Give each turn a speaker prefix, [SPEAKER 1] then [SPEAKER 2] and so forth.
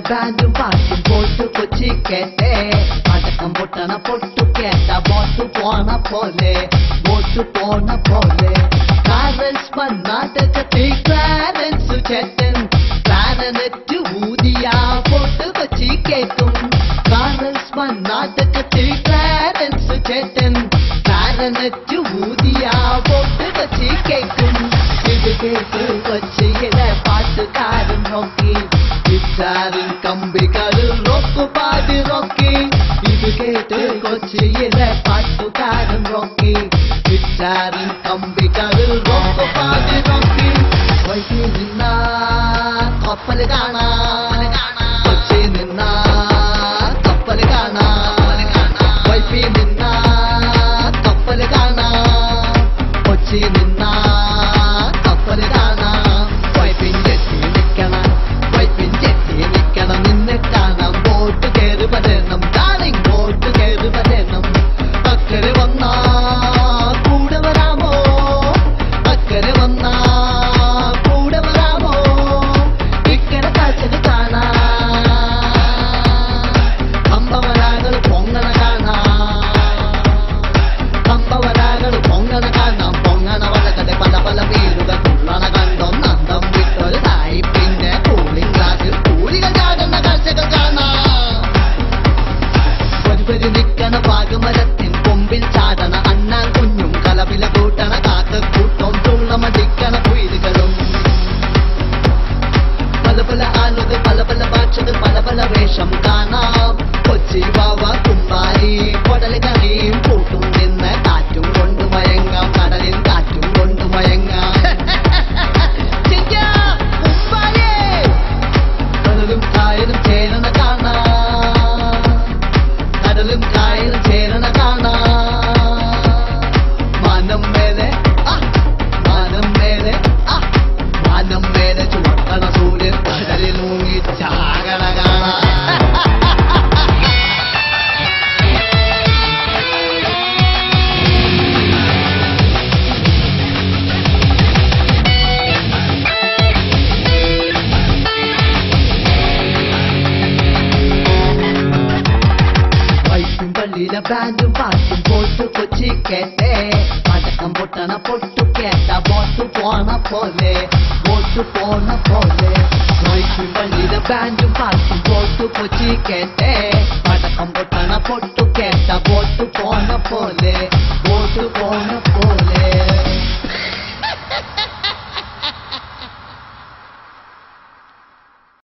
[SPEAKER 1] ബാൻഡും പാട്ടും പോട്ടു കൊച്ചി കേട്ടേ പടക്കം പൊട്ടണ പൊട്ടു കേട്ട ബോട്ടു പോണ പോലെ കാരൻസ് മണ്ണാട്ടത്തി ക്ലാരൻസ് ചേട്ടൻ ക്ലാരനെറ്റ് ഊതിയ പൊട്ടു കൊച്ചി കേട്ടും കാരൻസ് മണ്ണാട്ടത്തി ക്ലാരൻസ് ചേട്ടൻ ക്ലാരനെറ്റ് ഊതിയ പൊട്ടു കൊച്ചി കേൾക്കും ഇത് കേട്ട് കൊച്ചിയിലെ പാട്ടുകാരൻ നോക്കി ഗിറ്റാറിൻ കമ്പികളിൽ റോക്ക് പാടി റോക്കി ഇത് കേട്ട് കൊച്ചിയിലെ പാട്ടുകാരൻ റോക്കി ഗിറ്റാറിൻ കമ്പികളിൽ റോക്ക് പാടി റോക്കി വൈകി നിന്ന കപ്പൽ കാണാൻ കൊച്ചി നിന്ന കപ്പൽ കാണാൻ വൈകി നിന്ന കപ്പൽ കാണാൻ കൊച്ചി നിന്ന കപ്പൽ കാണാൻ വൈപ്പിഞ്ചെത്തി നിൽക്കണം നിന്നെ കാണാം ബോട്ട് കയറി വരണം ഡാർലിംഗ് ബോട്ട് കയറി വരണം അക്കരെ വന്നാ കൂടെ വരാമോ അക്കരെ വന്നാ കൂടെ വരാമോ ഇക്കരെ കാഴ്ചകൾ കാണാം കമ്പവരാകൾ പൊങ്ങണ കാണാം കമ്പവരാകൾ പൊങ്ങണ കാണാം പൊങ്ങണ വലകടെ പല പല വീടുകൾ തുള്ളണ കണ്ടോ നന്ദം വിട്ടൊരു നായി പിന്നെ കൂളിംഗ് ഗ്ലാസിൽ കൂലികൾ ചാടുന്ന കാഴ്ചകൾ കാണാം ഒരു നിൽക്കണ പാകുമരത്തിൻ കൊമ്പിൽ ചാടണ അണ്ണാൻ കുഞ്ഞും കലവില കൂട്ടണ കാക്കക്കൂട്ടം തുള്ളമടിക്കണ കുയിലുകളും പല പല ആളുകൾ പല പല ഭാഷകൾ പല പല വേഷം കാണാം കൊച്ചി വാവ കുമ്പാരി കൊടൽ കറിയും കൂട്ടും നിന്ന് കാറ്റും കൊണ്ട് മയങ്ങാം കടലിൽ കാറ്റും കൊണ്ട് മയങ്ങാം കടലും കായലും ചേരണ കാണാം കടലും കായലും ചേരണ കാണാം മാനം മേലെ മാനം മേലെ മാനം മേലെ ചുവക്കണ സൂര്യൻ കടലിൽ മൂങ്ങി ചാകണ കാണാം പള്ളിയിലെ ബാൻഡും പാട്ടും പോട്ടു കൊച്ചി കേട്ടേ പടക്കം പൊട്ടണ പൊട്ടു കേട്ട ബോട്ടു പോണ പോലെ പള്ളിയിലെ ബാൻഡും പാട്ടും പോട്ടു കൊച്ചി കേട്ടേ പടക്കം പൊട്ടണ പൊട്ടു കേട്ട ബോട്ടു പോണ പോലെ